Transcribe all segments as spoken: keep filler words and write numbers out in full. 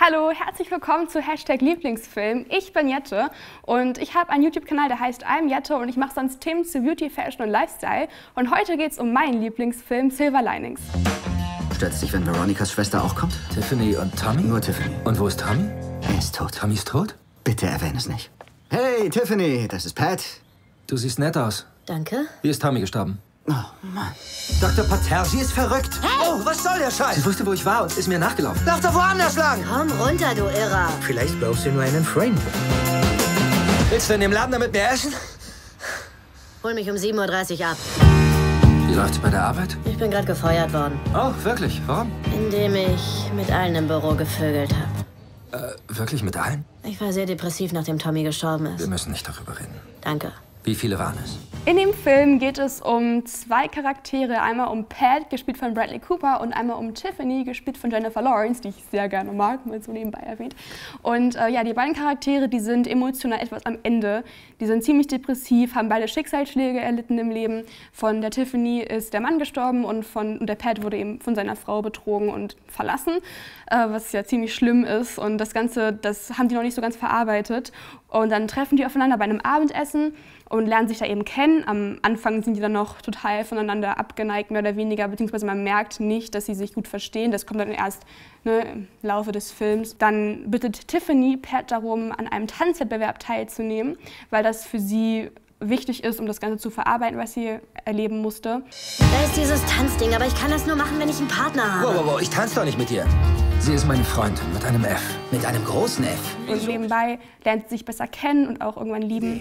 Hallo, herzlich willkommen zu Hashtag Lieblingsfilm. Ich bin Jette und ich habe einen YouTube-Kanal, der heißt I'm Jette und ich mache sonst Themen zu Beauty, Fashion und Lifestyle. Und heute geht es um meinen Lieblingsfilm Silver Linings. Stört sich, wenn Veronikas Schwester auch kommt? Tiffany und Tommy? Nur Tiffany. Und wo ist Tommy? Er ist tot. Tommy ist tot? Bitte erwähne es nicht. Hey, Tiffany, das ist Pat. Du siehst nett aus. Danke. Wie ist Tommy gestorben? Oh, Mann. Doktor Patel, sie ist verrückt. Hey! Oh, was soll der Scheiß? Sie wusste, wo ich war und ist mir nachgelaufen. Lauf doch woanders lang. Komm runter, du Irrer. Vielleicht brauchst du nur einen Freund. Willst du in dem Laden da mit mir essen? Hol mich um sieben Uhr dreißig ab. Wie läuft's bei der Arbeit? Ich bin gerade gefeuert worden. Oh, wirklich? Warum? Indem ich mit allen im Büro gevögelt habe. Äh, wirklich mit allen? Ich war sehr depressiv, nachdem Tommy gestorben Wir ist. müssen nicht darüber reden. Danke. Wie viele waren es? In dem Film geht es um zwei Charaktere, einmal um Pat, gespielt von Bradley Cooper, und einmal um Tiffany, gespielt von Jennifer Lawrence, die ich sehr gerne mag, mal so nebenbei erwähnt. Und äh, ja, die beiden Charaktere, die sind emotional etwas am Ende. Die sind ziemlich depressiv, haben beide Schicksalsschläge erlitten im Leben. Von der Tiffany ist der Mann gestorben und, von, und der Pat wurde eben von seiner Frau betrogen und verlassen, äh, was ja ziemlich schlimm ist. Und das Ganze, das haben die noch nicht so ganz verarbeitet. Und dann treffen die aufeinander bei einem Abendessen und lernen sich da eben kennen. Am Anfang sind die dann noch total voneinander abgeneigt, mehr oder weniger, beziehungsweise man merkt nicht, dass sie sich gut verstehen. Das kommt dann erst, ne, im Laufe des Films. Dann bittet Tiffany Pat darum, an einem Tanzwettbewerb teilzunehmen, weil das für sie wichtig ist, um das Ganze zu verarbeiten, was sie erleben musste. Da ist dieses Tanzding, aber ich kann das nur machen, wenn ich einen Partner habe. Wow, wow, wow, ich tanze doch nicht mit dir. Sie ist meine Freundin mit einem F. Mit einem großen F. Und nebenbei lernt sie sich besser kennen und auch irgendwann lieben.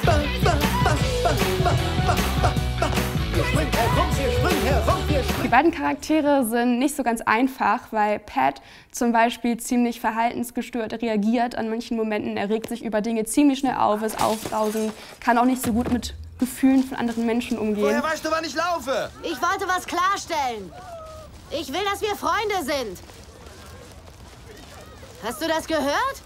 Die beiden Charaktere sind nicht so ganz einfach, weil Pat zum Beispiel ziemlich verhaltensgestört reagiert an manchen Momenten. Er regt sich über Dinge ziemlich schnell auf, ist aufbrausend, kann auch nicht so gut mit Gefühlen von anderen Menschen umgehen. Woher weißt du, wann ich laufe? Ich wollte was klarstellen. Ich will, dass wir Freunde sind. Hast du das gehört?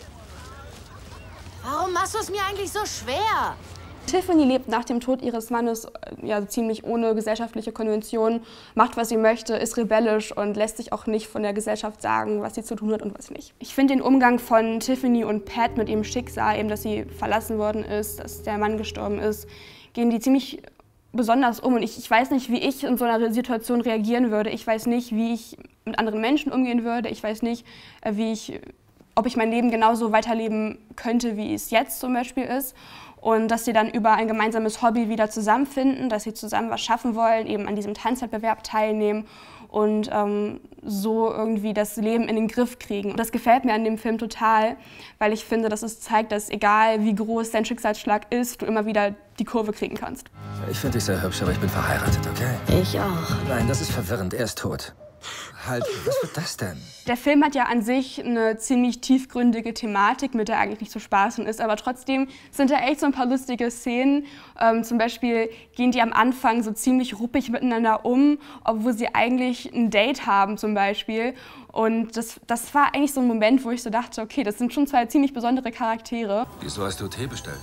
Warum machst du es mir eigentlich so schwer? Tiffany lebt nach dem Tod ihres Mannes ja, ziemlich ohne gesellschaftliche Konventionen, macht, was sie möchte, ist rebellisch und lässt sich auch nicht von der Gesellschaft sagen, was sie zu tun hat und was nicht. Ich finde den Umgang von Tiffany und Pat mit ihrem Schicksal, eben, dass sie verlassen worden ist, dass der Mann gestorben ist, gehen die ziemlich besonders um. Und ich, ich weiß nicht, wie ich in so einer Situation reagieren würde. Ich weiß nicht, wie ich mit anderen Menschen umgehen würde. Ich weiß nicht, wie ich, ob ich mein Leben genauso weiterleben könnte, wie es jetzt zum Beispiel ist. Und dass sie dann über ein gemeinsames Hobby wieder zusammenfinden, dass sie zusammen was schaffen wollen, eben an diesem Tanzwettbewerb teilnehmen und ähm, so irgendwie das Leben in den Griff kriegen. Und das gefällt mir an dem Film total, weil ich finde, dass es zeigt, dass egal wie groß dein Schicksalsschlag ist, du immer wieder die Kurve kriegen kannst. Ich finde dich sehr hübsch, aber ich bin verheiratet, okay? Ich auch. Nein, das ist verwirrend. Er ist tot. Halt, was wird das denn? Der Film hat ja an sich eine ziemlich tiefgründige Thematik, mit der eigentlich nicht zu spaßen ist, aber trotzdem sind da echt so ein paar lustige Szenen. Ähm, zum Beispiel gehen die am Anfang so ziemlich ruppig miteinander um, obwohl sie eigentlich ein Date haben zum Beispiel. Und das, das war eigentlich so ein Moment, wo ich so dachte, okay, das sind schon zwei ziemlich besondere Charaktere. Wieso hast du Tee bestellt?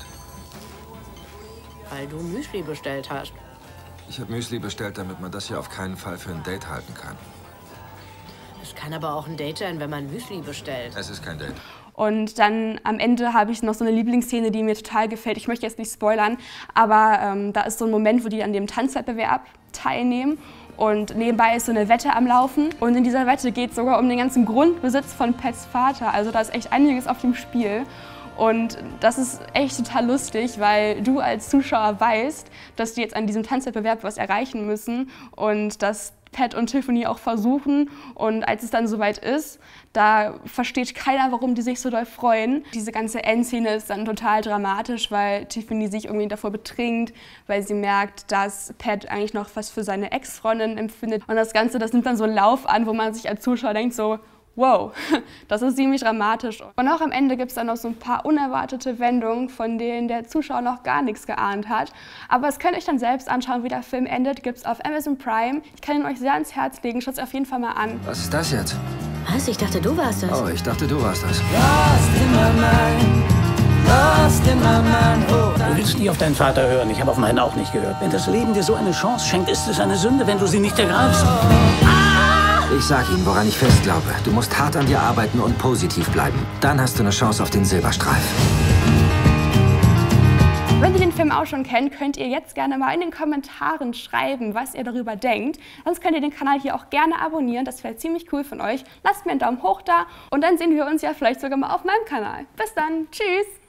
Weil du Müsli bestellt hast. Ich habe Müsli bestellt, damit man das hier auf keinen Fall für ein Date halten kann. Es kann aber auch ein Date sein, wenn man Müsli bestellt. Es ist kein Date. Und dann am Ende habe ich noch so eine Lieblingsszene, die mir total gefällt. Ich möchte jetzt nicht spoilern, aber ähm, da ist so ein Moment, wo die an dem Tanzwettbewerb teilnehmen. Und nebenbei ist so eine Wette am Laufen. Und in dieser Wette geht es sogar um den ganzen Grundbesitz von Pats Vater. Also da ist echt einiges auf dem Spiel. Und das ist echt total lustig, weil du als Zuschauer weißt, dass die jetzt an diesem Tanzwettbewerb was erreichen müssen und dass Pat und Tiffany auch versuchen. Und als es dann soweit ist, da versteht keiner, warum die sich so doll freuen. Diese ganze Endszene ist dann total dramatisch, weil Tiffany sich irgendwie davor betrinkt, weil sie merkt, dass Pat eigentlich noch was für seine Ex-Freundin empfindet. Und das Ganze, das nimmt dann so einen Lauf an, wo man sich als Zuschauer denkt so, wow, das ist ziemlich dramatisch. Und auch am Ende gibt es dann noch so ein paar unerwartete Wendungen, von denen der Zuschauer noch gar nichts geahnt hat. Aber das könnt ihr euch dann selbst anschauen, wie der Film endet. Gibt es auf Amazon Prime. Ich kann ihn euch sehr ans Herz legen. Schaut es auf jeden Fall mal an. Was ist das jetzt? Was? Ich dachte, du warst das. Oh, ich dachte, du warst das. Lost in my mind, lost in my mind. Oh. Du willst nie auf deinen Vater hören. Ich habe auf meinen auch nicht gehört. Wenn das Leben dir so eine Chance schenkt, ist es eine Sünde, wenn du sie nicht ergreifst. Ah! Ich sag Ihnen, woran ich fest glaube. Du musst hart an dir arbeiten und positiv bleiben. Dann hast du eine Chance auf den Silberstreif. Wenn ihr den Film auch schon kennt, könnt ihr jetzt gerne mal in den Kommentaren schreiben, was ihr darüber denkt. Sonst könnt ihr den Kanal hier auch gerne abonnieren, das wäre ziemlich cool von euch. Lasst mir einen Daumen hoch da und dann sehen wir uns ja vielleicht sogar mal auf meinem Kanal. Bis dann, tschüss!